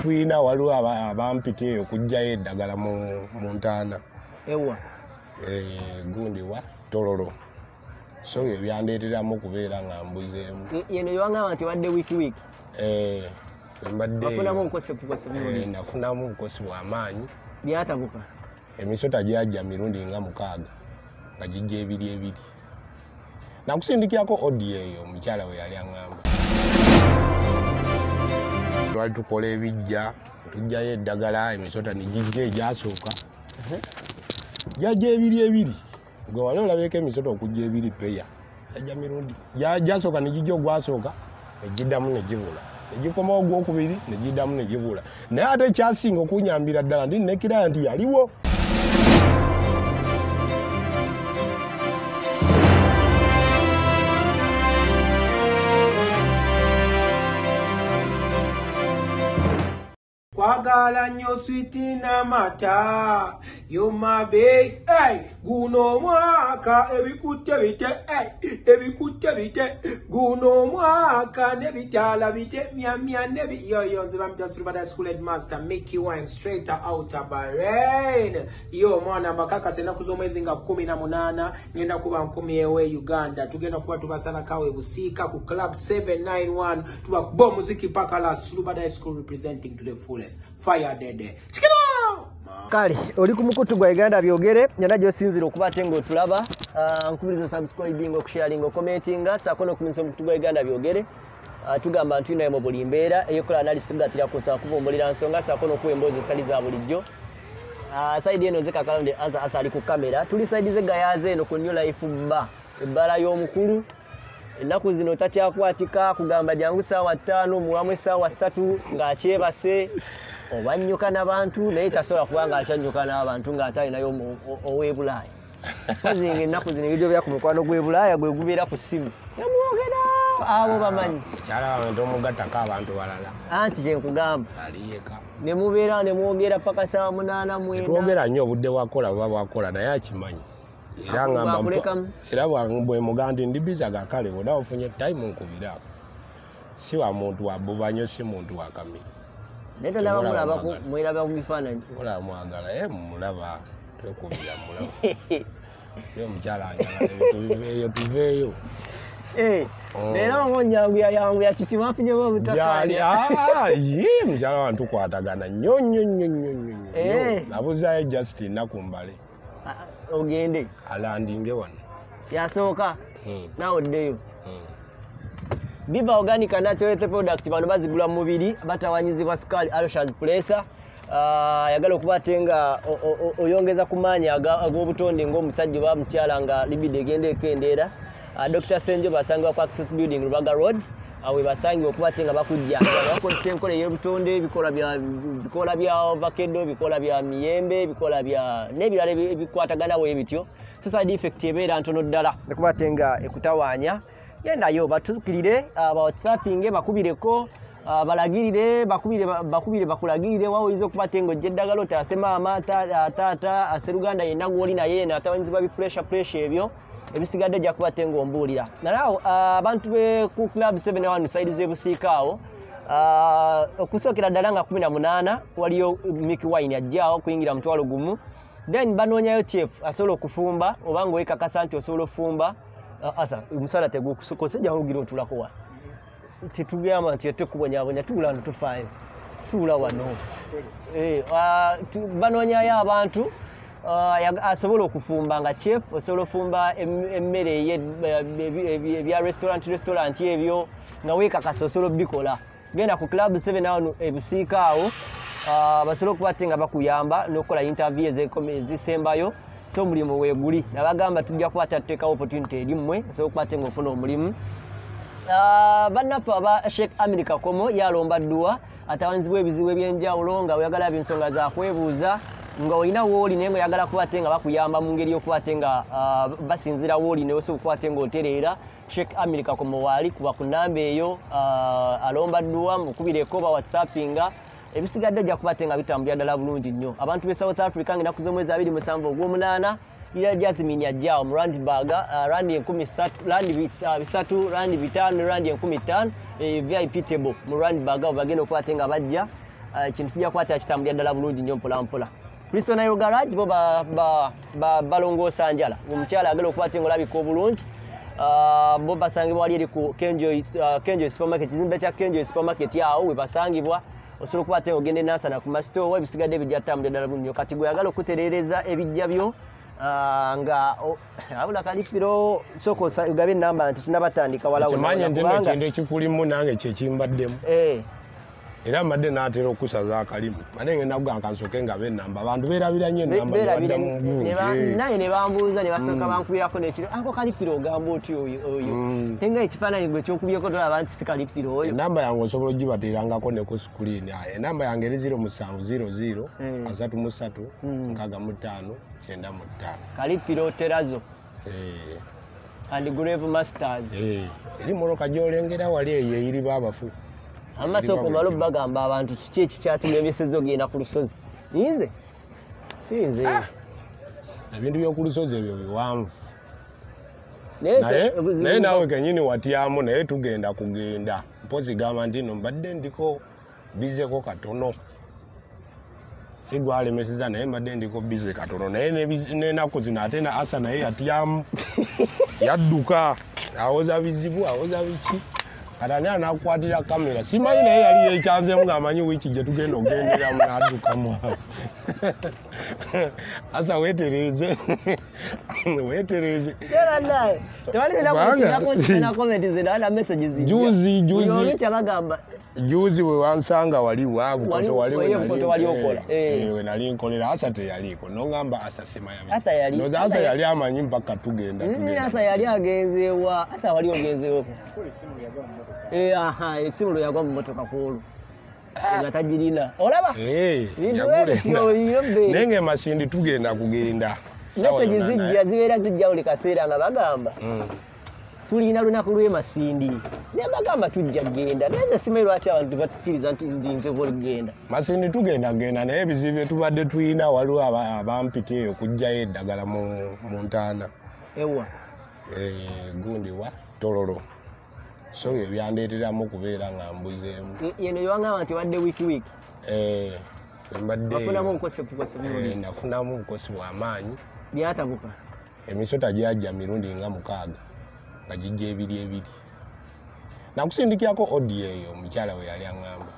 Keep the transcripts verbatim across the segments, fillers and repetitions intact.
tuyina waliwo abampite okujjayo eddagala mu ntaana ewa eh gundi wa tololo so ebyandeeteramu okubeera nga mbuzeemu yeno yewangamba nti wadde wiiki wiiki eh mbadde wafunamu obukosi bukosi bulungi nafunamu obukosi bw'amaanyi byatabuka emisota gyajja mirundi nga mukaaga nga gijja ebiri ebiri nakusindikirako odiyo eyo omukyala we yali aŋŋamba twali tukola ebijja tujjayo eddagala emisota ne gijja egyasooka jajja ebiri ebiri gwe wali olabeko emisota okujja ebiri peya jajja mirundi gyasooka ne gijja ogwasooka ne giddamu ne gibula negikomawo gwokubiri ne giddamu ne gibula naye ate ekyasinga okunyambira ddala ndi nekiraya nti yaliwo Kwagala nnyo switi n'amata yo mabe hey guno mwaka ebikutte bite hey ebikutte bite guno mwaka nebitala bite mya mya nebi yo yo nze bamita Sulubada School Headmaster Mickey Wine straight out of Bahrain yo mwana makaka sena kuzomwezi nga kumi na munana ngenda kuba nkumi ewe Uganda tugenda kuba tubasala kawe busika ku club seven nine one tuba bo muziki paka la Sulubada School representing to the fullest fire dede chikino kali oli ku mukutu gwa Uganda byogere nyana gyo sinzira okubate ngo tulaba uh, nkubiriza subscribing okusharing commenting sakono kuminso mukutu gwa Uganda byogere uh, tugamba ntu naye mu buli mbeera eyokola analysis gatira kusa kubombulira nsonga sakono kuemboze sali za bulijjo uh, side eno zeka kalonde aza athali ku kamera tuli side ze gayaze eno ku new life ba ebbala y'omukulu ennaku zino takyakwatika kugamba jangu sawa ttaano muwamwe sawa ssatu ng'akyebase obanyuka n'abantu naye tasobola kubanga akyanyuka n'abantu ng'atali nayo ow'ebulaaya kozinga ennaku zino ebiryo bya ku mukwano gw'ebulaaya gwe gubeera ku ssimu namwogera abo bamanyi kyala abantu omugattako abantu balala anti kyenkugamba aliyeka ne mubeera ne mwogera paka saa munaana mwenda twogera nnyo obudde bwakola buba bwakola naye akimanyi era ngamba era bwe mugandi ndi biza gakale bwona ofunye time nkubiraako si wa muntu wabuba nnyo si muntu wakamira neto laba mulaba ku mwiraba ku bifaananyi ola mwagala ye mulaba twekubira mulaba yo mukyala anyala eyo tuveeyo eh era wanyangu ya yangu ya kishima afinye bo butakali ye mukyala wantu kwatagana nnyo nnyo nnyo nnyo eh abuzayo Justin nakumbale ogende alandinge wano yasooka hmm. nawo ddeyo hmm. Biba organic natural product bano bazigula mu mubiri batawanyizibwa sukali alosha's pressure uh, yagala okubatenga oyongeza kumanya ag'obutonde ng'omusajja ba mukyala nga libido egende ekendera uh, Doctor Senjo basangwa ku Access Building Rubaga Road awe basangiwa okubatenga bakujja bakozesa enkola y'obutonde bikola bya bikola bya avocado bikola bya miyembe bikola bya nebirala bikwatagana we bityo so side effect ebeera ntono ddala okubatenga ekutawanya yenda yo batukirire aba WhatsAppinge bakubireko balagirire bakubire bakubire bakulagirire wawo izo kubatengo jeddagalo tasema amata tata aseruganda yenna gwoli na yena atawanziba bi pressure pressure ebyo ebisigadde ja kubatengo ombulira nalawo abantu be ku club seven one side ze busikaawo okusokera ddala nga kumi na munana waliyo Mickey Wine ajjaawo kuyingira mutwalo gumu then banonyayo chef asobola okufumba obanga oyekakasa nti osobola ofumba ata umusala tegukusukose jangu giro tulako wa titugamba nti tekubonyabonya tula ndo tufayo tula wano eh banonya ya abantu asobola okufumba nga chef osobola ofumba emmere ebya restaurant restaurant ebyo nga weka kasosolo bikola genda ku club seven awo ebusikaawo basobola okubatenga bakuyamba nokola interview ezisembayo so mulimu weguli nabagamba tujja kwata teka opportunity elimwe so kwate ngofuna omulimu ah banapa ba Sheikh America komo yalomba dua atawanzibwe ebizibu ebyenjawulo nga oyagala binsonga za kwebuuza nga olina woli nengo yagala kubatenga bakuyamba mu ngeri okubatenga uh, basinzira woli ne oso kubatenga otereera Sheikh America komo wali kuba kunamba eyo uh, alomba dua mukubireko ba WhatsAppinga ebisigadde ja kubatenga bitambulira ddala bulungi nnyo abantu be South Africa ngina kuzomweza abiri musanvu ogw'omunaana ira Jasmine yajjaawo mu Randburg uh, randi enkumi ssatu randi bisatu randi bitaano randi enkumi ttaano e V I P table mu Randburg bagenda okubatenga bajja ekintu kijja kukwata kitambulira ddala bulungi nnyo mpola mpola. Kristo Nairo Garage bo balongoosa njala. Omukyala agala okuba ate ng'olabika obulungi. Bo basangibwa wali eri ku Kenjoy Supermarket, kizimbe kya Kenjoy Supermarket awo we basangibwa. Osobola okuba ate ogende n'asana ku masitoowa ebisigadde bijja ttambulira ddala bulungi nnyo. Kati gwe yagala okutereereza ebijja byo nga abula Kalipiro soko ugabe namba nti tunabatandika wala wala kimanye ndine kinde kikulimu nange kye kimbaddemu eh era madde naatera okusaza akalimu madde ngenda kuganka nsoke nga be namba abantu beerabira nnyo namba naye ne bambuuza ne basooka bankubirako n'ekiro ako Kalipiro ogamba oti oyo oyo tenga ekifaananyi gwe kyokubyeko tolaba nti si Kalipiro oyo namba yange osobola ogibateerangako ne ku screen aye namba yange eri zero musanvu zero zero asatu mu ssatu nkaaga mu ttaano kyenda mu ttaano Kalipiro Terazo eh and Grave Masters eh eri moroka gyolengera wali eyo eri baabafu amasoko malo bagamba abantu kiki ekikyatumye emyesezo genda ku lusozi nze sinze ebintu by'oku lusozi ebyo biwanvu naye naawe kenyini watyamu naye tugenda kugenda mpozi gamba nti no mbadde ndiko bizeko katono sigwalemeseza naye mbadde ndiko bize katono naye n'ennaku zino ate na asa naye yatyamu yadduka awoza bizibu awoza biki Adani anakwatira kamera. Simanyi naye yali yekyanzemu ng'amanyi wiki gye tugenda ogenderamu n'addukamu. Asa weetereze. Weetereze. Era naye. Tewali bina comment zina na messages zina. Juzi juzi. Uyo kyabagamba. Juzi we wansanga wali wabu koto wali we wali okola. Eh we nali nkolera asa te yaliko. No ngamba asa sima ya. Asa yali. No asa yali amanyi mpaka tugenda tugenda. Asa yali agenzewa. Asa wali ogenzewa. Kole simu yagamba. Eh aha esimu lo yagwa mu motoka kulu nga tajirina olaba eh yagule nenge masindi tugenda kugenda message zijja zibeera zijja uli kaseera nga bagamba tulina lunaku lwe masindi ne bagamba tujja genda neze simero ati abantu batukiriza nti ndinze boli genda masindi tugenda genda naye bizibe tubadde tuyina waliwo abampite okujja eddagala mu Montana ewa eh gundi wa tololo so byandeeteramu kubeera nga mbuzeemu yeno yowangamba nti wadde wiki wiki eh mbadde nafunamu obukosefu kosefu nafunamu obukosi bw'amaanyi byatabuka emisota gyajja mirundi nga mukaaga nga gijja ebiri ebiri nakusindikirako odi eyo omukyala we yali aŋŋamba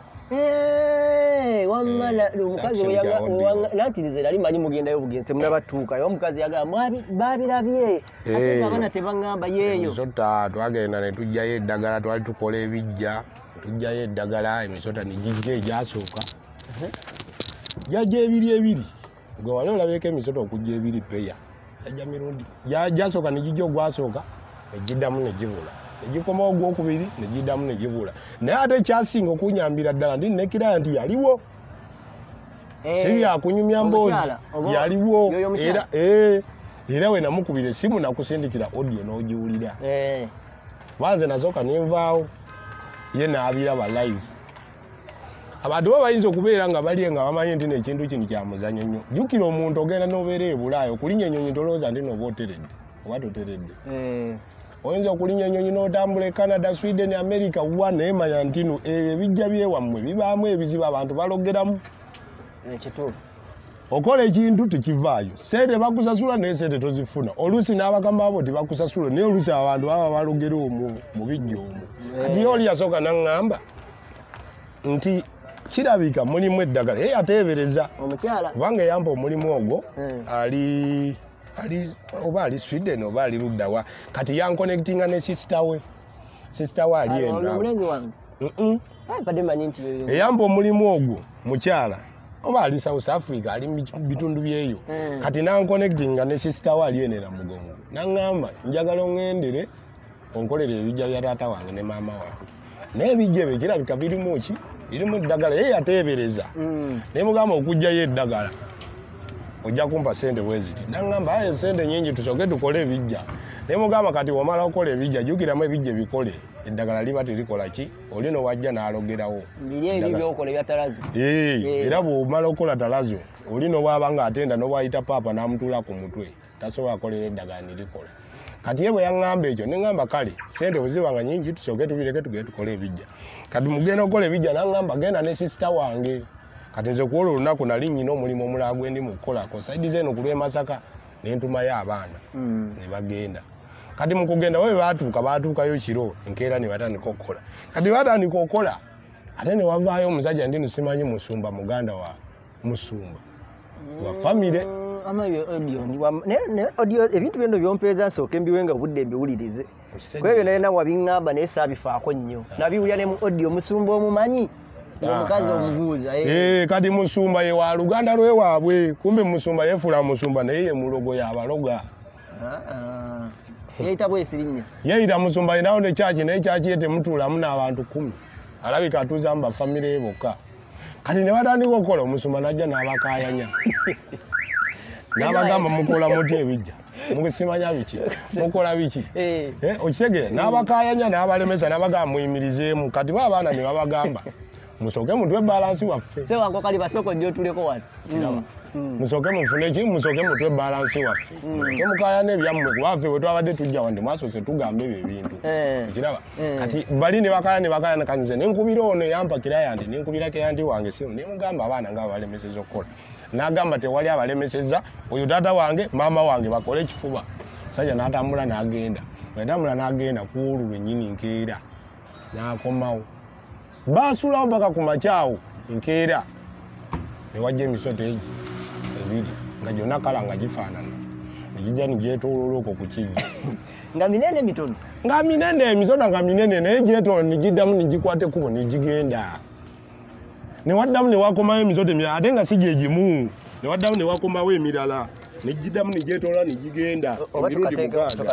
wamala omukazi nantirize nali manyi mugendayo bugenze munabatuukayo omukazi yagamba babirabye ate abaana tebaŋŋamba yeeyo emisota twagenda ne tujjayo eddagala twali tukola ebijja tujjayo eddagala emisota ne gijja egyasooka jajja ebiri ebiri gwe wali olabeeko emisota okujja ebiri peya jajja mirundi jasooka ne gijja ogwasooka negiddamu ne gibula egikoma ogwokubiri negiddamu ne gibula naye ate ekyasinga okunyambira ddala ndi nekiraya nti yaliwo si byakunyumya mboozi yaliwo era era we namukubira essimu nakusindikira audio n'ogiwulira banze nasooka nenvaawo ye n'abiraba live abantu bo bayinza okubeera nga bali nga bamanyi nti nekintu kino kyamuzanyo nnyo jjukira omuntu ogenda n'obeera ebulaayo okulinya ennyonyi tolowooza nti nooba oteredde oba toteredde oyinza okulinya ennyonyi n'otambula e Canada, Sweden, America wa naye manya nti no ebijja byewammwe bibaamu ebizibu abantu balogeramu ekituufu okola ekintu tekivaayo sente bakusasula naye sente tozifuna oluusi n'abagamba abo tebakusasula naye oluusi abantu baba balogera omwo mu bijja omwo kati oli yasooka naŋŋamba nti kirabika mulimu eddagala ye yateebereza omukyala kubanga eyampa omulimu ogwo ali ali oba ali Sweden oba ali luddawa kati yanconnectinga ne sister we sister we ali enda omulenzi wange mm padde manyi nti eyampa omulimu ogwo mukyala oba ali South Africa ali bitundu byeyo kati nanconnectinga ne sister we ali enera mugongo naŋŋamba njagala oŋŋendere onkolere ebijja bya taata wange ne maama wange naye ebijja ebyo kirabika birimu ki birimu eddagala ye yateebereza naye mugamba okujjayo eddagala ojja kumpa sente bweziti naŋŋamba aye sente nyingi tusoke tukole ebijja naye mugamba kati wamala okukola ebijja jjukiramu ebijja ebikole eddagala liba terikola ki oli nowajja n'alogerawo era bw'omala okukola talazo oli nowaba nga atenda nowayita paapa n'amutuula ku mutwe tasobola kukolera eddagala nerikola kati ye bwe yaŋŋamba ekyo neŋŋamba kale sente bwe ziba nga nyingi tusoke tubireke tugende tukole ebijja kati mugenda okukola ebijja naŋŋamba genda ne sisita wange kati nze kuola olunaku nali nnyina omulimu omulala gwe ndi mu kukolako saidi zeno ku lw'e Masaka ne ntumayo abaana ne bagenda kati mu kugenda we baatuuka baatuukayo kiro enkeera ne batandika okukola kati batandika okukola ate ne wavaayo omusajja ndi nusimanyi Musumba muganda wa Musumba wa famire ebintu byonna byompeeza nsooke mbiwenga budde mbiwulirize kwebyo nalina wabiŋŋamba naye saabifaako nnyo nabiwulira ne mu audio Musumba omumanyi omukazi omubuuza kati Musumba ye wa luganda lwe waabwe kumbe Musumba yefuula Musumba naye ye mulogo y'abaloga yeyita bwesirinnya yeyita Musumba inawo ne kyaki naye kyaki ye temutuulamu n'abantu kumi alabika atuuzamu bafamire ye bokka kati ne batandika okukola Musumba najja n'abakaayanya n'abagamba mukola muti ebijja musimanya biki mukola biki okitegeera n'abakaayanya n'abalemesa n'abagamba muyimirizeemu kati bo abaana ne babagamba musoke mutwe balansi waffe sewango kali basoko ndio tuleko watu musoke mufune ki musoke mutwe balansi waffe ke mukaya ne byammwe kubafe bwe twabadde tujja wande mwaso se tugambe ebyo ebintu kiraba kati bali ne bakaya ne bakaya nakanyize nenkubira ono yampa kiraya ndi nenkubira ke yandi wange simu ne mugamba abaana nga balemeseza okukola n'agamba tewali abalemeseza oyo tata wange mama wange bakole kifuba sajja n'atambula n'agenda bw'atambula n'agenda kuulu lwennyini nkeera n'akomawo basulawo mpaka ku makyawo enkeera ne wajja emisoto egi ebiri nga gyonna kala nga gifaanana negijja nigyetoolola okwo ku kijja nga minene mitono nga minene emisota nga minene naye gyetoola nigiddamu nigikwata ekkubo nigigenda ne waddamu ne wakomawo emisoto emirala ate nga si gye gimu ne waddamu ne wakomawo emirala negiddamu nigyetoola nigigenda emirundi mukaaga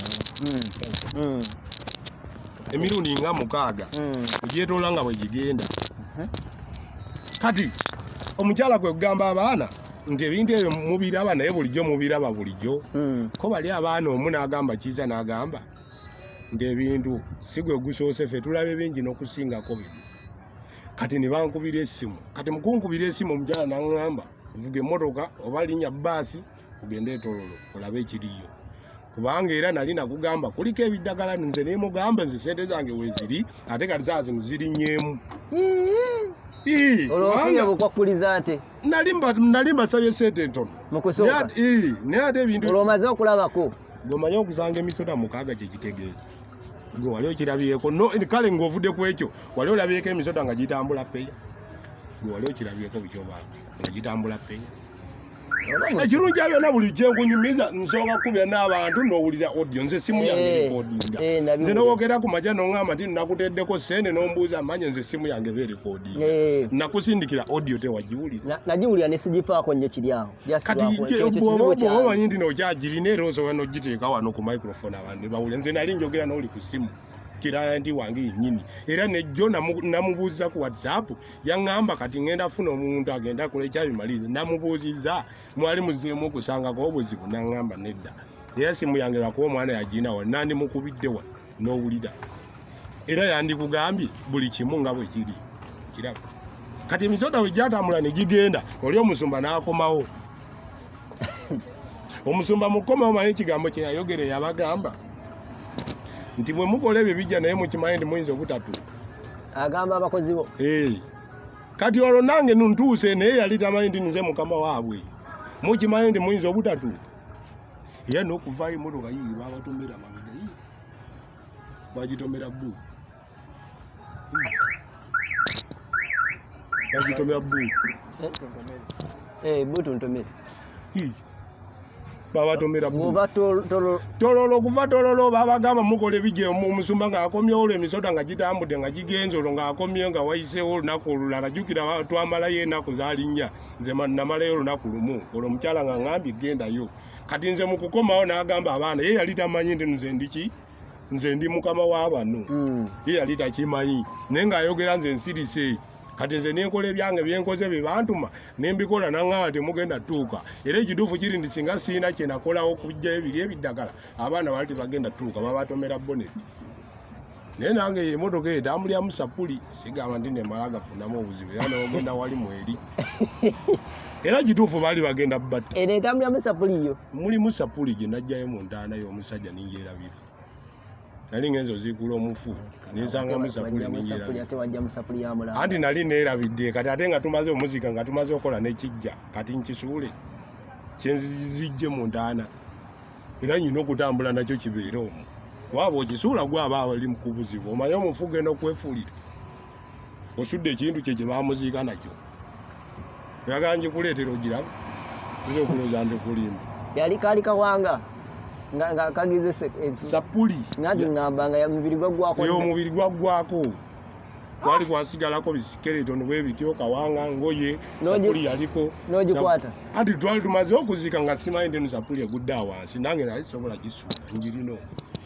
emirundi nga mukaaga ogyetoola nga bwe gigenda kati omukyala kwe kugamba abaana nti ebintu ebyo mubiraba naye bulijjo mubiraba bulijjo ko bali abaana omu n'agamba kiiza n'agamba nti ebintu si gwe gusoose ffe tulabe bingi n'okusingako bino kati ne bankubira essimu kati mukunkubira essimu omukyala n'aŋŋamba vuga emmotoka oba linnya bbaasi ugende etololo olabe ekiriyo kubanga era nali nakugamba kuliko ebiddagala nze ne mugamba nze sente zange weziri ate kati saa zino zirinnyeemu olwofunya bukwakuliza ate nali mbasabye sente ntono mukusooka naye ate ebintu olwomaze okulabako gomanye okusanga emisota mukaaga kyekitegeeza gwe wali okirabyeko kale ng'ovudde ku ekyo wali olabyeko emisota nga gitambula peya gwe wali okirabyeko bukyobanga nga gitambula peya ekirungi byonna buli kyenkunyumiza nsooka kubya n'abantu n'owulira audio nze simu yange erikodinga nze n'owoogera ku majja n'oŋŋamba nti nakuteddeko sente n'ombuuza amanye nze simu yange eba erikodinga nakusindikira audio tewagiwulira nagiwulira ne sigifaako nnyo kiri awo kati omanyi nti nokyagirina era osobola n'ogiteeka wano ku microphone abantu ne bawulira nze nali njogera n'oli ku simu kiraya nti wange yennyini era nejjo namubuuziza ku WhatsApp yaŋŋamba kati ŋŋenda funa omuntu agenda kola ekyabimaliriza namubuuziza mwali muzeemu okusangako obuzibu naŋŋamba nedda era simu yange lwakuba omwana yagina wali nandimukubidde wali n'owulira era yandikugambye buli kimu nga bwe kiri kiraba kati emisota bwe gyatambula ne gigenda oli omusumba n'akomawo omusumba mukomawo manyi ekigambo kye yayogere yabagamba nti bwe mukola ebyo bijja naye mukimanyi nti muyinza obutatuuka agamba abakozi bo kati olwo nange nuntuuse naye yali tamanyi nti nze mukama waabwe mukimanyi nti muyinza obutatuuka era n'okuvaayo emmotoka yiyi babatomera mabega yiyi bagitomera bbu bagitomera bbu butuntomere babatomera bwoba tololo kuva tololo babagamba mukola ebijja omusumba ng'akomyewo olwo emisota nga gitambudde nga gigenze olwo ng'akomyewo nga wayiseewo olunaku olulala jjukira twamalayo enaku zalinnya nze namalayo olunaku lumu olwo omukyala nga ŋŋambye gendayo kati nze mu kukomawo n'agamba abaana ye yali tamanyi nti nze ndiki nze ndi mukama w'abano ye yali takimanyi naye ng'ayogera nze nsirise kati nze nenkola ebyange byenkoze bye bantuma nembikola naŋŋamba temugenda tuuka era ekituufu kiri ndi singa siina kye nakolawo okujjayo ebiri ebiddagala abaana bali tebagenda tuuka babatomera boneti naye nange emmotoka eyo etambulyamu sapuli sigamba nti nemala gafunamu obuzibu era nogenda wali mweri era kituufu baali bagenda batta eno etambulyamu sapuli yo mulimu sapuli gye najjayo mu ntaana y'omusajja ningyerabira nali ngenzo zikula omufu nisanga musapuli ningira ate wajja musapuli ya mulamba anti nali neerabidde kati ate nga tumaze omuzika nga tumaze okola nekijja kati nkisuule kyenzijje mu ntaana era nyina okutambula nakyo kibeera omwo waba okisuula gwaba ali mukubuzibu omanye omufu genda okwefuulira osudde ekintu kye kye bamuziika nakyo yaganje kuleetera ogiraba oza okulooza nti kulimba yali kaali kawanga nga kagize sapuli ngati ngamba nga mubiri gwaggwako yo omubiri gwaggwako kwali kwasigalako bisikeletoni bwebityo kawanga ngoye sapuli yaliko n'ogikwata anti twali tumaze okuziika nga simanyi nti sapuli egudde awansi nange nali sobola gisuula njirino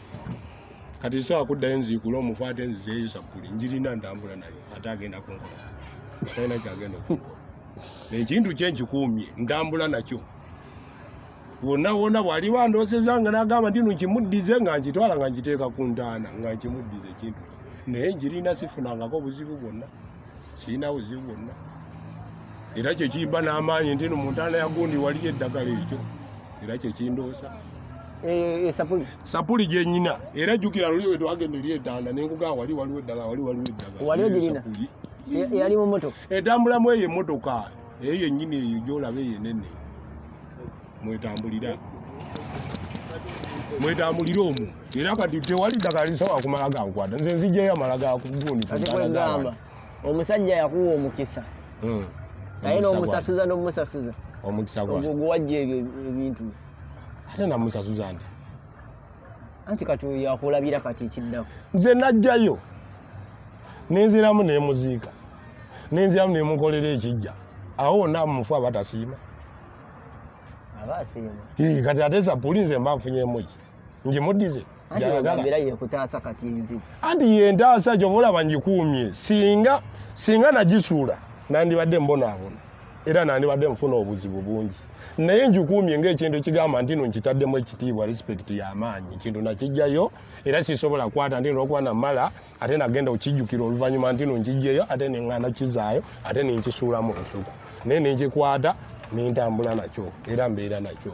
kati sobola kuddayo nziikula omufu ate nzizeeyo sapuli njirina ntambula nayo ate agenda kunkola talina kyagenda okunkola ekintu kye nkikuumye ntambula nakyo wonna wonna bwali bandooseza nga nagamba nti nkimuddize nga nkitwala nga nkiteeka ku ntaana nga nkimuddize ekintu naye njirina sifunangako buzibu bwonna sirina buzibu bwonna era kyekimba n'amaanyi nti no mu ntaana ya gundi waliyo eddagala ekyo era kyekindoosa sapuli sapuli gyenyina era jjukira luli we twagenda eri etanda nenkugamba wali waliwo eddagala wali waliwo eddagala wali ogirina yali mu mmotoka etambulamu eyo emmotoka eyo yennyini eyo gyolaba eyo enene mwetambulira mwetambulira omwo era kati tewali ddagala lisobola kumala gankwata nze nzijjayo amala gakugundi ate kwegamba omusajja yakuwa omukisa naye n'omusasuza n'omusasuza omukisa gwa guwajja ebyo ebintu ate namusasuza nti anti kati yakulabira kati ekiddako nze najjayo nenziramu nemuziika nenziramu nemukolera ekijja awo wonna mufu abatasiima abasiima kati ate sapuli nze mba nfunyemu ki njimuddize kutaasa kati ebizibu anti yentaasa gyoba olaba ngikuumye singa singa nagisuula nandibadde mbonaabona era nandibadde nfuna obuzibu bungi naye njikuumye ng'ekintu kigamba nti no nkitaddemu ekitiibwa respect y'amaanyi kintu nakijjayo era sisobola kwata nti n'okuba namala ate nagenda okijjukira oluvannyuma nti no nkijjeyo ate neŋŋanda kizaayo ate nenkisuulamu olusuku naye nenkikwata nentambula nakyo era mbeera nakyo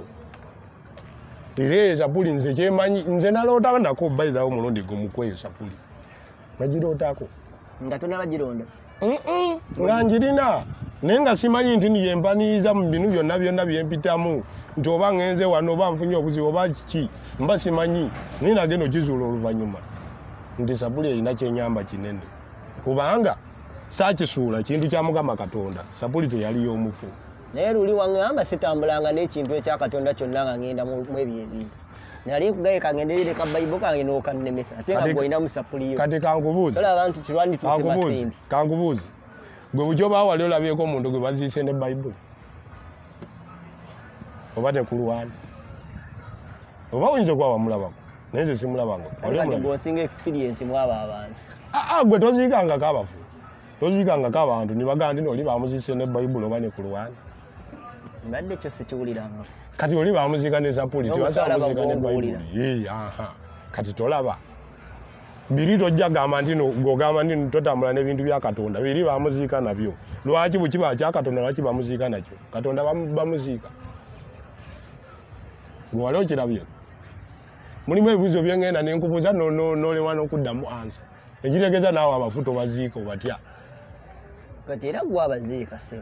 era eyo sapuli nze kyemanyi nze nalootako nako bayithawo omulundi gumukweyo sapuli nagirootako nga tonabagironda nga njirina naye nga simanyi nti niyempaniiza mu binu byonna byonna byempitamu nti oba ngenze wano oba nfunye obuzibu oba kiki mba simanyi naye nagenda okizuula oluvannyuma nti sapuli erina kyenyamba kinene kubanga saakisuula kintu kya Mukama Katonda sapuli teyali y'omufu naye luli waŋŋamba sitambulanga n'ekintu ekyakatonda kyonna nga ŋŋenda mu ebyo ebintu nali nkugaye kangenderere ka bayibuli kange n'okannemesa ate nga gw'olinamu sapuliyo kati kankubuuzi olaba nti tulwandituuse basembi kankubuuzi gwe buki oba wali olabyeko omuntu gwe baziise ne bayibuli oba tekulwana oba oyinza okuba wamulabako naye nze simulabako kati gw'osinga experience mwaba abantu gwe toziikangako abafu toziikangako abantu nibagamba nti oli bamuziise ne bayibuli oba ne kulwana mbadde kyo sikiwuliranga kati oli bamuziika ne sapuli tibasamuziika ne bayibuli kati tolaba biri tojja gamba nti ng'ogamba nti totambula n'ebintu bya Katonda biri bamuziika nabyo lwaki bwe kiba kya Katonda lwaki bamuziika nakyo Katonda bamuziika gwe wali okirabyeko mulimu ebibuuzo byengenda nenkubuuza n'olema n'okuddamu ansa ekitegeeza naawe abafu tobaziika obatya kati era gwe abaziika sebo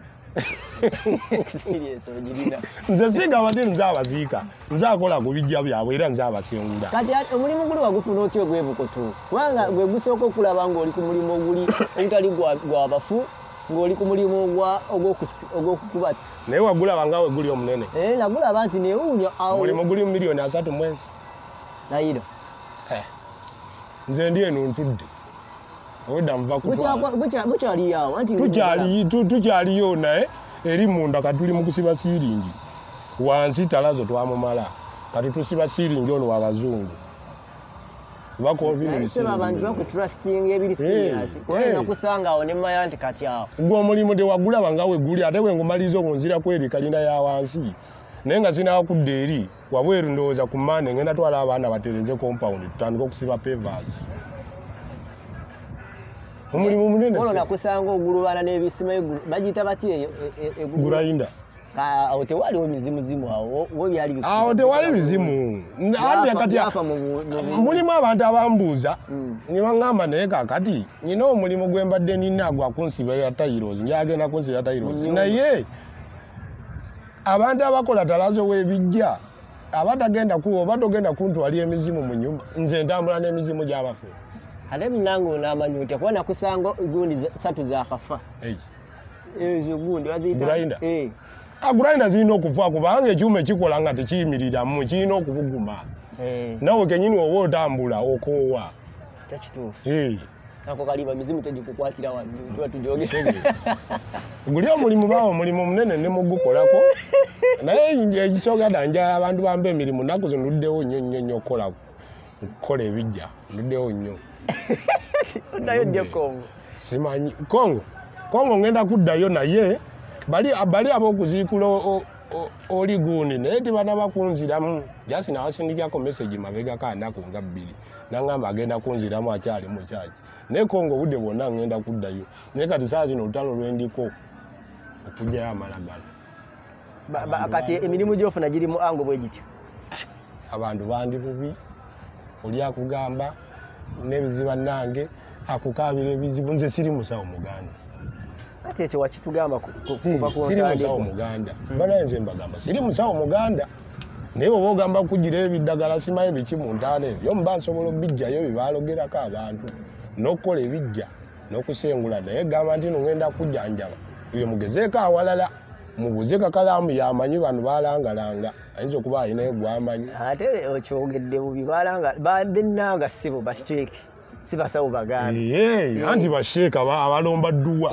nze sigamba nti nze abaziika nze akola ku bijja byabwe era nze abasengula kati omulimu guli wagufuna otya ogwebukoto kubanga gwe gusooka okulaba ng'oli ku mulimu oguli ogutali gwabafu ng'oli ku mulimu ogw'okukuba naye wagulaba nga we guli omunene nagulaba nti newuunya awo mulimu guli mu miliyoni asatu mwezi nayiro nze ndi eno ntudde owedda nva bukyaliyo anti tukyaliyo naye eri munda kati tuli mu kusiba siiringi wansi talazo twamumala kati tusiba siiringi ono wabazungu abantu bakutrustinga ebiri serious kubanga nakusanga awo ne mmanya nti kati awo gwe omulimu tewagulaba nga we guli ate bwe ngumaliza okunzira kweri kalina ya wansi naye nga sinakudda eri wabweru ndowooza ku mande ngenda twala abaana batereze compound tutandika okusiba pavers omulimu munene ono nakusanga ogulubana n'ebisima bagiyita bati eyo gurayinda awo tewaliwo mizimuzimu awo wo byali bikulu awo tewali bizimu ate kati mulimu abantu abambuuza ne baŋŋamba naye kakati nyina omulimu gwe mbadde nina gwa kunsibira tayirozi njagenda kunsibira tayirozi naye abantu abakola talazo w'ebijja abatagenda kuwa oba togenda kuntwali emizimu mu nyumba nze ntambula n'emizimu gy'abafu ate munange n'amanyi otya kuba nakusanga gundi satu zakafa ezo gundi baziyita agulaina zirina okufa kubanga ekyuma ekikola nga tekiyimiriramu kirina okubuguma nawe kenyini oba otambula okoowa takituufu ako kaliba mizimu tegikukwatira wano tujogere guli omulimu bawo omulimu munene ne mugukolako naye ekisogada nja abantu bamba emirimu nnaku zino luddewo nnyo nnyo nnyo okukola okukola ebijja luddewo nnyo oddayo ddyo kongo simanyi kongo kongo ngenda kuddayo naye bali bali abokuziikula oli guuni naye tibanaba kunziramu jasi nawasindikako message mabega kanaku nga bbiri nangamba agenda kunziramu akyali mu kyaki naye kongo budde bwonna ngenda kuddayo naye kati saa zino olutalo lwendiko okujjayo amalagala kati emirimu gyofuna giri mu ango bwe gityo abantu bandi bubi oli akugamba n'ebiziba nange akukaabira ebizibu nze siri musawo muganda ate ekyo wakitugamba kuva ku siri musawo muganda banaye nze mbagamba siri musawo muganda naye bwoba ogamba kugira ebiddagala simaye biki mu ntaana ebyo muba nsobola obijjayo byebaalogerako abantu n'okukola ebijja n'okusengula naye gamba nti nogenda kujjanjaba eyo mugezeeko awalala mubuze kakalaamu yamanyi bano balangalanga ayinza okuba alinayo gwamanyi ate okyogedde bubi balanga bennanga sibo basheeke si basawo baganda anti basheeka abalomba dduwa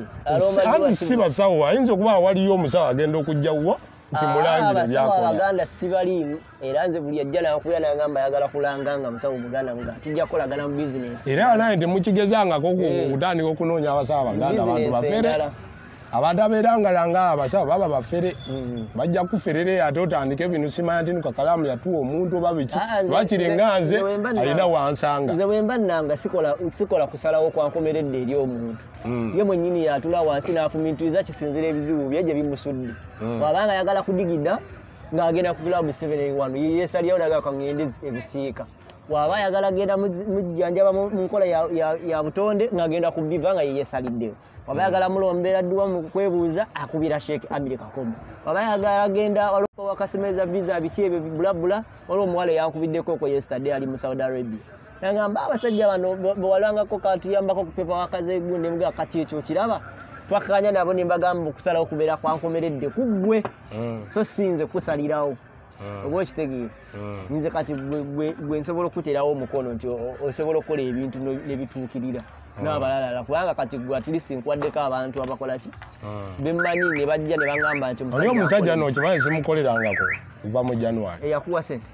anti si basawo ayinza okuba awaliyo omusawo agenda okujjawo nti mulangire byakola abaganda si baliimu era nze buli ajja nakuya nangamba ayagala kulanganga musawo muganda nga tujja kukolagana mu bizinesi era naye temukigezangako kutandika okunoonya abasawo abaganda abantu bafere abantu abeerangalanga abasawo baba bafere bajja kuferere ate otandike bino simanya nti kakalaamu yatuwa omuntu oba biki bakiri nga nze alina wansanga nze bwemba nnanga sikola kusalawo kwankomeredde eri omuntu ye mwennyini yatula wansi n'afumintiriza kisinzira ebizibu bye gye bimusudde wabanga ayagala kudigida ng'agenda ku kilabu seven one yeyeesalyawo naga kangende ebisiika waba ayagala genda mujjanjaba mu nkola ya butonde ng'agenda ku biva nga yeyeesaliddewo waba ayagala mulombera dduwa mu kwebuuza akubira Sheikh Amiri Kakomo waba ayagala agenda waliwo wakasemeza visa biki ebyo bulabula waliwo omuwala yankubiddeko okwo yesterday ali mu Saudi Arabia nangamba abasajja bano bwewalangako katuyambako kupepa wakaze gundi mga kati ekyo kiraba twakakanya nabo ne mbagamba okusalawo okubeera kwankomeredde ku ggwe so sinze kusalirawo oba okitegeera nze kati gwe nsobola okuterawo omukono nti osobola okukola ebintu nebituukirira n'abalalala kubanga kati gwe at least nkwaddeko abantu abakola ki bemmanyi ne bajja ne bagamba nti oli omusajja no kimanyi simukolerangako kuva mu January eyakuwa sente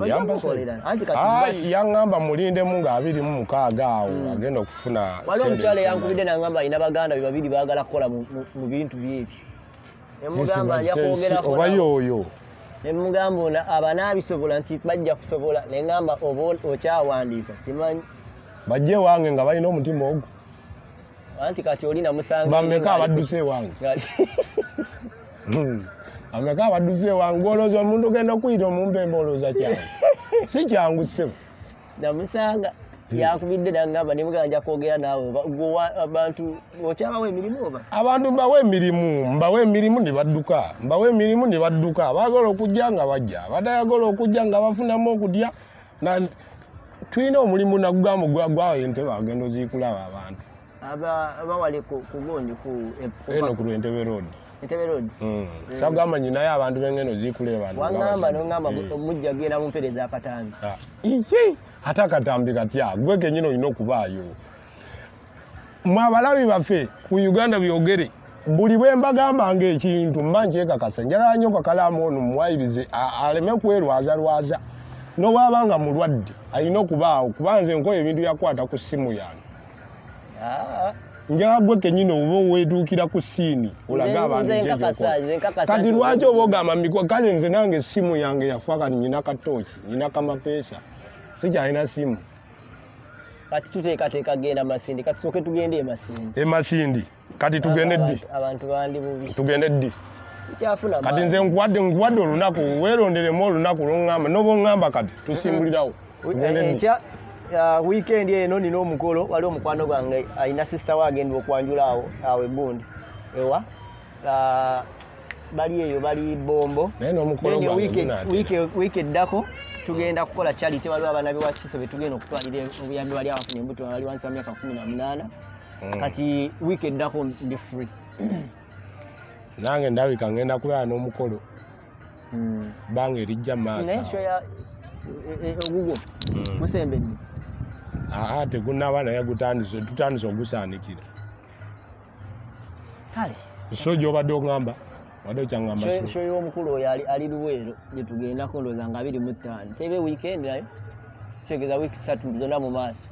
yaŋŋamba mulindemu nga abiri mu mukaaga awo agenda okufuna waliwo omukyala yankubidde nangamba alina baganda be babiri baagala kukola mu bintu byebyo emugamba nja kwogerako oba yooyo nemugamba ona abanaabisobola nti bajja kusobola nengamba oba okyawandiisa simanyi bajje wange nga balina omutima ogwo anti kati oli namusanga bameka abadduse ewange ameka abadduse ewange olowooza omuntu ogenda okuyita omumpembe olowooza kyangu si kyangu ssebo namusanga yakubidde nangamba nemugamba nja kwogera naawe abantu okyabawo emirimu oba abantu mbawo emirimu mbawo emirimu ne badduka mbawo emirimu ne badduka baagala okujja nga bajja batayagala okujja nga bafunamu okutya tulina omulimu nagugamba gwawo ente bagenda oziikulaba abantu abawale ku gundi eno ku Entebbe Road Entebbe Road sagamba nyinaye abantu bengeno ziikula abantu wangamba nongamba mujja genda mumpereza akatambi iye ate akatambi katya gwe kenyini olina okubaayo mwe abalabi baffe ku Uganda byogere buli bwe mbagambanga ekintu mba nkyekakasa njagala nnyo kakalaamu ono mumuwayirize aleme kwerwazalwaza n'obwabanga mulwadde alina okubaawo kuba nze nkola ebintu byakwata ku ssimu yange njagala gwe kenyini oba oweetuukira ku siini olaga abantu kati lwaki oba ogamba mikwa kale nze nange essimu yange yafa kati nyina katooki nyina kamapeesa sikyalina simu kati tuteekateeka genda Masindi kati sooke tugende e Masindi e Masindi kati tugende ddi abantu bandi bubi tugende ddi kyafuna kati nze nkuwadde nkuwadde olunaku weeronderemu olunaku lw'oŋŋamba n'oba oŋŋamba kati tusimbulirawo enkya weekend eno nina omukolo wali omukwano gwange alina sisita we agenda okwanjula awo awo ebundi ewa bali eyo bali bombo wiiki eddako tugenda kukola charity waliwo abaana bewakiso betugenda okutwalira obuyambi bali abafuna embuto bali wansi wa myaka kumi na munaana kati wiiki eddako ndi free nange ndabika ngenda kubeera n'omukolo banga erijja maaso naye shoya ogugwo gusembedde aa tegunnaba naye gutandise tutandise ogusaanikira kale so gy'obadde oŋŋamba wadde okyaŋŋamba show y'omukulu oyo ali luweero gye tugendako ndowooza nga abiri mu ttaano tebe weekend nayo kyegeza wiiki ssatu zonna mu maaso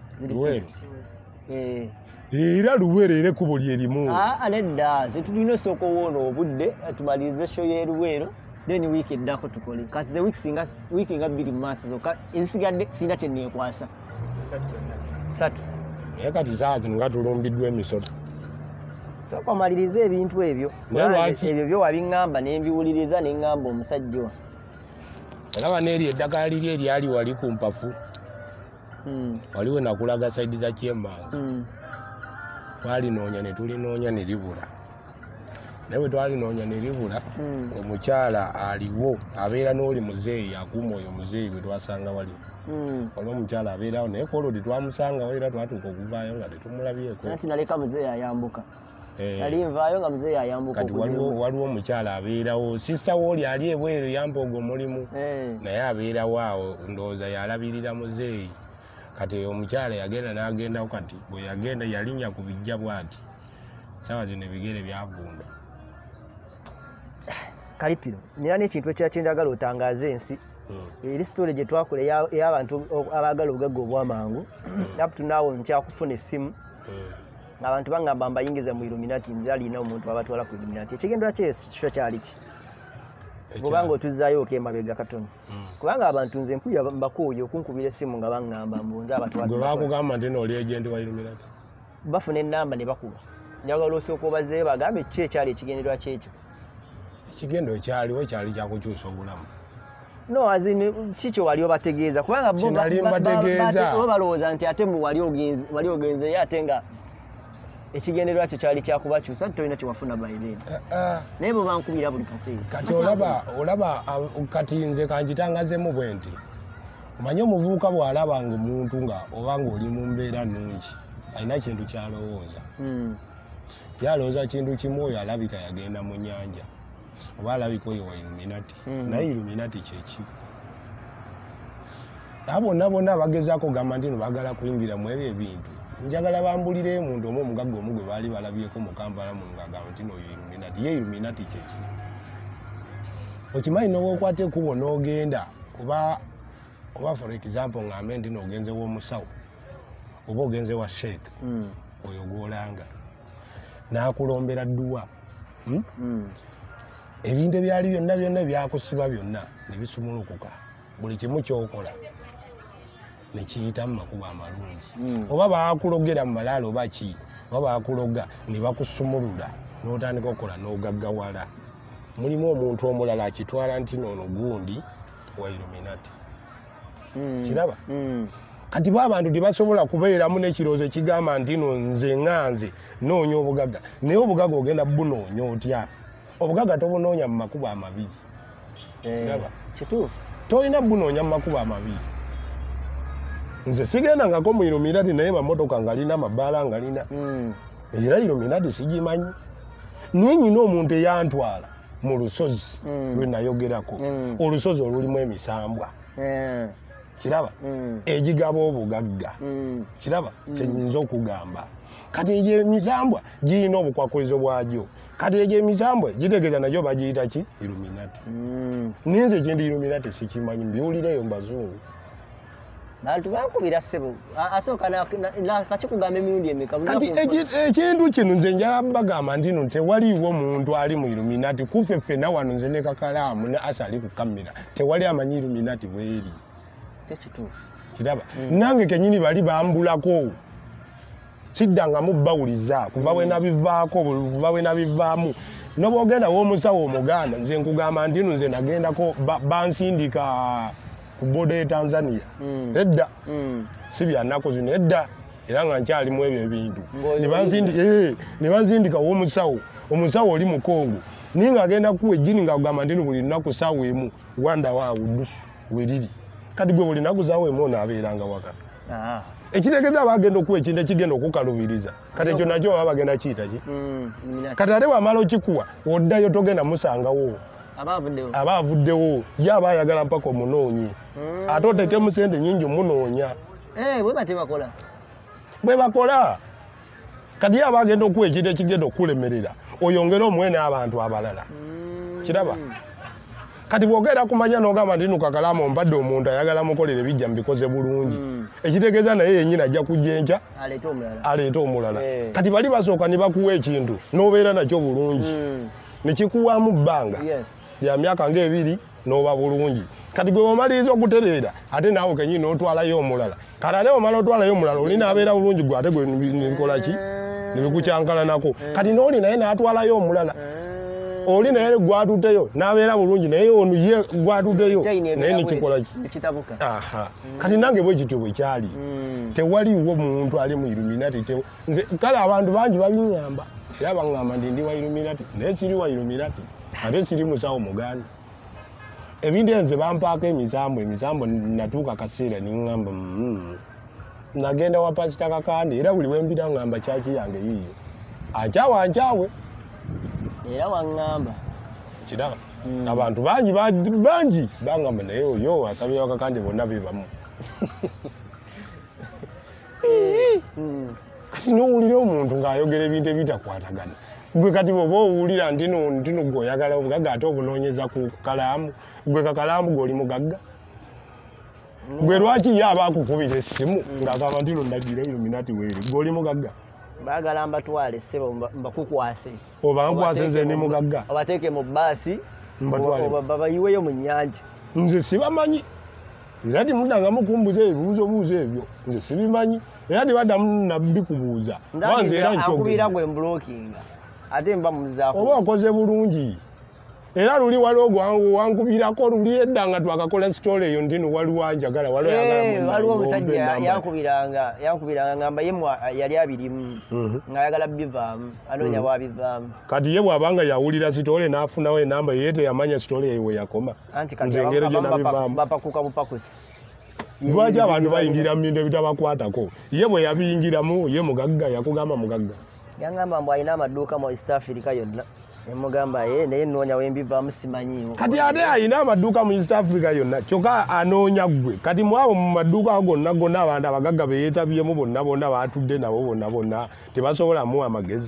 era luweero era ekkubo lyerimu nedda tetulina osooka owoona obudde tumalirize show y'eruweero then wiiki eddako tukole kati ze wiiki nga bbiri mu maaso zokka ezisigadde sirina kye neekwasa satu naye kati saa zino nga tulumbiddwa emisoto sooka omalirize ebintu ebyo ebyo byo wabiŋŋamba ne mbiwuliriza ne ŋŋamba omusajja wa olaba n'eri eddagala liri eryali wali ku mpafu waliwo nakulaga saidi za kyemmanga twalinoonya ne tulinoonya ne libula naye bwe twalinoonya ne libula omukyala aliwo abeera n'oli muzeeyi akuuma oyo muzeeyi gwe twasanga waliwo olwo omukyala abeerawo naye kolodi twamusangawo era twatuuka okuvaayo nga tetumulabyeko nti naleka muzeeyi ayambuka nali nvaayo nga muzeeyi ayambuka kati waliwo omukyala abeerawo sisita wooli ali ebweru yampa ogwo mulimu naye abeerawo awo ndowooza yalabirira muzeeyi kati oyo omukyala yagenda n'agendako kati bwe yagenda yalinnya ku bijja bw'ati saawa zino ebigere byavunda Kalipiro nina n'ekintu ekira kyenjagala otangaaza ensi eri sitole gye twakola ey'abantu abaagala obugagga obwamangu naputu naawe nkyakufuna essimu abantu baŋŋamba mbayingize mu Illuminati nze alina omuntu abatwala ku Illuminati ekigendera kyekyo kyali ki bwobanga otuzzaayo oka emabega katono kubanga abantu nze mpulira mbakooye okunkubira essimu nga baŋŋamba mbunze abatwala gwe bakugamba nti nooli ejendi wa Illuminati bafuna ennamba ne bakuba njagala osooka obazeeyo bagambe ki ekyali ekigenderwa kyekyo ekigendo ekyaliwo ekyali kyakukyusa obulamu no azini kikyo wali obategeeza kubanga bo balowooza nti ate mu wali ogenzeyo ate nga ekigenderwa kyo kyali kyakubakyusa tolina kyewafuna baireni naye bo bankubira buli kaseera kati olaba olaba kati nze kanjitangazemu bwe nti omanye omuvubuka bw'alabanga omuntu nga obanga oli mu mbeera nnungi alina kintu kyalowooza yalowooza kintu kimu oyo alabika yagenda mu nnyanja oba alabika oyo wa Illuminati naye Illuminati kyeki abo bonna bonna bagezaako gamba nti no baagala kuyingira mu ebyo ebintu njagala bambulireyo omuntu omu omugagga omu gwe baali balabyeko mu Kampala muno ng'agamba nti n'oyo Illuminati ye Illuminati kyeki okimanyi n'oba okwata ekkubo n'ogenda oba oba for example ng'ambe nti n'ogenze w'omusawo oba ogenze wa sheek oyo gw'olanga n'akulombera dduwa ebintu ebyali byonna byonna ebyakusiba byonna ne bisumulukuka buli kimu ky'okola ne kiyita mu makubo amalungi oba baakulogera mu malaalo oba ki oba baakuloga ne bakusumulula n'otandika okukola n'ogaggawala mulimu omuntu omulala akitwala nti noono gundi wa Illuminati kiraba kati bo abantu tebasobola kubeeramu n'ekirowoozo ekigamba nti no nze ŋŋanze noonya obugagga naye obugagga ogenda bunoonya otya obugagga tobunoonya mu makubo amabiri kiraba kituufu tolina bunoonya mu makubo amabiri nze sigenda ngako mu Illuminati naye mamotoka ngalina mabaala ngalina era Illuminati sigimanyi naye nyina omuntu eyantwala mu lusozi lwe nayogerako olusozi olulimu emisambwa kiraba egigaba obugagga kiraba kyenyinza okugamba kati egyo emisambwa girina obukwakulizo bwagyo kati egyo emisambwa gitegeeza nagyo bagiyita ki Illuminati naye nze ekintu Illuminati sikimanyi mbiwulireyo mbazungu bantu bankubira ssebo asooka nakikugamba emirundi emeka kati ekintu kino nze njala bagamba nti no tewaliiwo muntu ali mu Illuminati kufe ffenna wano nze ne Kakalaamu ne Asali ku kamera tewali amanyi Illuminati bweri tekituufu kiraba nange kenyini bali bambulako siddanga mu bawuliza kuva bwe nabivaako kuva bwe nabivaamu nobwogenda w'omusawo omuganda nze nkugamba nti nze nagendako bansindika ku boda e Tanzania edda si byannaku zino edda era nga nkyalimu ebyo ebintu ne banzindika w'omusawo omusawo oli mu Kongo naye ng'agenda kuwa ejjini ng'akugamba nti buli lunaku ssaawa emu Uganda waawe ddusu weriri kati gwe buli naku ssaawa emu onaabeeranga waka ekitegeeza abagenda okuwa ekintu ekigenda okukalubiriza kati ekyo nakyo baba bagenda kiyita ki kati ate bwamala okikuwa oddayo togenda musangawo aba avuddewo ye aba ayagala mpaka omunoonyi ate otekemu sente nyingi omunoonya bwe bakola kati ye aba agenda okuwa ekintu ekigenda okulemerera oyongere omuwe n'abantu abalala kiraba kati bwogera kumanya n'ogamba nti KAKALAAMU ombadde omuntu ayagala mukolera ebijja mbikoze bulungi ekitegeeza naye yennyini ajja kujja enkya aleete omulala kati bali basooka ne bakuwa ekintu n'obeera nakyo bulungi ne kikuwaamu bbanga lya myaka ng'ebiri n'oba bulungi kati gwe omaliriza okutereera ate naawe kenyini n'otwalayo omulala kati ate omala otwalayo omulala olina abeera bulungi gwe ate gwe nibikola ki nebikukyankalanako kati n'oli naye n'atwalayo omulala oli naye gwatuteyo n'abeera bulungi naye ono ye gwatuteyo naye nekikola ki kati nange bwe kityo bwe kyali tewaliwo muntu ali mu Illuminati nze kale abantu bangi babiŋŋamba era baŋŋamba ndi ndi wa Illuminati naye siri wa Illuminati ate siri musawo muganda ebintu nze bampaako emisambo emisambo natuuka kaseera niŋŋamba nagenda wa pasita Kakande era buli wembira ŋŋamba kyaki yange yiiyo ankyawe ankyawe era waŋŋamba kiraba abantu bangi bangi baŋŋamba naye oyo asabye wa Kakande bonna bebamu kati n'owulira omuntu ng'ayogera ebintu ebitakwatagana gwe kati bw'oba owulira ntino ntino gw'oyagala obugagga ate obunoonyeza ku KAKALAAMU gwe KAKALAAMU gw'oli mugagga gwe lwaki ye aba akukubira essimu ng'agamba ntino ndagira Illuminati weeri gw'oli mugagga baagala mbatwale ssebo mbakukwase oba nkwase nze ndi mugagga obateeke mu bbaasi babayiweyo mu nnyanja nze sibamanyi era timudanga mukumbuza ebibuuzo buuzo ebyo nze sibimanyi era tibaddamu nabikubuuza wanze era nkyogerera gwe mbulookinga ate mba muzaako oba okoze bulungi era luli waliwo wankubirako luli edda nga twakakola sitole eyo ntino waliwo anjagala waliwo omusajja yankubiranga yankubiranga ngamba ye yali abirimu ng'ayagala bivaamu anoonya bwabivaamu kati ye bw'abanga yawulira sitole n'afunawo enamba ye teyamanya sitole eyo we yakoma nze engeri gye nabivaamu bapakuka bupakusi lwaki abantu bayingira mu bintu ebitabakwatako ye bwe yabiyingiramu ye mugagga yakugamba mugagga yangamba mbu alina amaduuka mu East Africa yonna nemugamba ye naye nnoonya wembivaamu simanyiiwo kati ate alina amaduuka mu East Africa yonna kyokka anoonya ggwe kati mwabo mu maduuka gonna gonna abantu abagagga beyeetabyemu bonna bonna baatudde nabo bonna bonna tebasobola muwa amagezi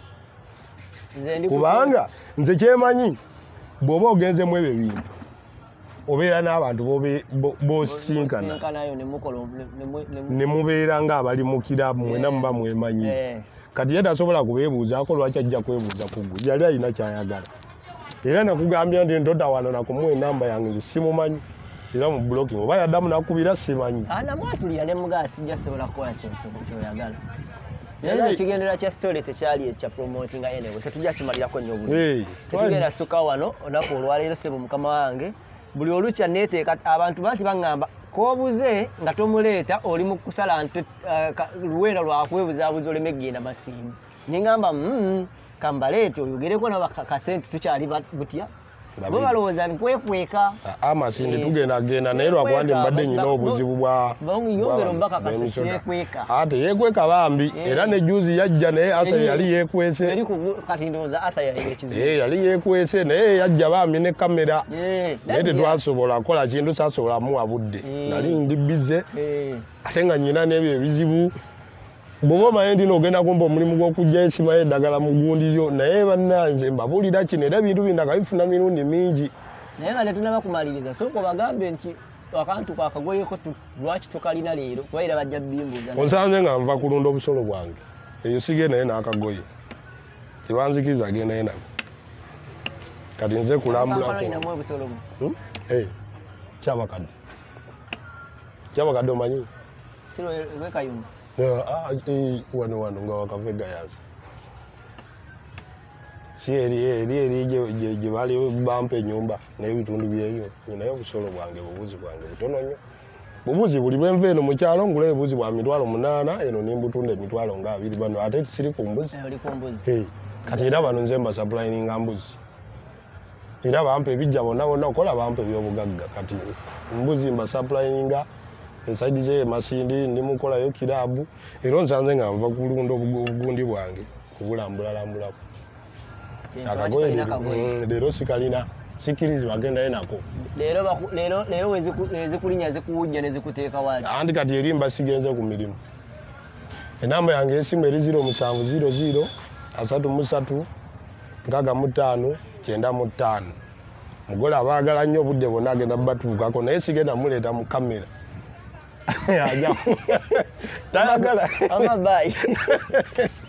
kubanga nze kyemanyi bw'oba ogenzemu ebyo bintu obeera n'abantu b'osinkana ne mubeera ng'abali mu kirabu mwena muba mwemanyi kati ye tasobola kubeebuuzaako lwaki ajja kwebuuza ku ggwe yali alina kyayagala era nakugambya nti ntota wano nakumuwa enamba yange nze simumanyi era mu blocking oba yaddamu nakubira simanyi namwatulira ne mugaa sijja sobola kukola kyoyagala naye ekigendera kya story tekyali ekya promoting anyway tetujja kimalirako nnyo obulungi tetugenda ssuka wano olunaku olwaleero sebo mukama wange buli olukya neeteeka abantu banti baŋŋamba kobuze nga tomuleeta oli mu kusala nti luweera lwakwebuzabuza oleme genda masimu neŋŋamba kambaleete oyogereko nabakasente tukyali butya bo balowooza nkwekweka amasindi tugenda genda naye lwakuba ndi mbadde nyina obuzibu bwayongera omubakakasi yekweka ate yekweka bambi era ne juzi yajja naye asa yali yekwese kati ndowooza asa yali ekizibu yali yekwese naye yajja bambi ne kamera naye tetwasobola kukola kintu sasobola muwa budde nali ndi bize ate nga nyina n'ebyo ebizibu bw'oba omanyi nti n'ogenda kumpa omulimu gw'okujja esimayo eddagala mu gundi lyo naye bannanze mbabuulira kino era ebintu bindaka bifuna mirundi mingi naye nga tetunaba kumaliriza sooka obagambe nti akantu kaakagoyeko lwaki tokalina leero kuba era bajja bimbuuza onsanze nga nva kulunda obusolo bwange eyo sige naye n'akagoye tebanzikiriza agendaye nako kati nze kulambulako kyabakadde kyabakadde omanyi siro wekayuma wano wano nga wakavega yazo si eri eri eri gye bali bampa ennyumba n'ebitundu byeyo naye obusolo bwange bubuzi bwange butono nnyo bubuzi buli bwenva eno mu kyalo ngula ebuzi bwa mitwalo munaana eno nimbutunda emitwalo nga abiri bano ate tisiri ku mbuzi kati era bano nze mba supplyinga mbuzi era bampa ebijja bonna bonna okola bampa ebyobugagga kati mbuzi mba supplyinga ensaidi ze masindi ndimukolayo kirabu era nsanze nga nva kulunda obugundi bwange kubulambula-lambulako akagoye leero sikalina sikirizibwa agendayo nako leero wezikulinya zikuwujja nezikuteeka wali andi kati eri mba sigenze ku mirimu enamba yange esimu eri ziro musanvu ziro ziro asatu mu ssatu nkaaga mu ttaano kyenda mu ttaano mugole abaagala nnyo obudde bonna agenda batuukako naye sigenda muleeta mu kamera tayagala amabayi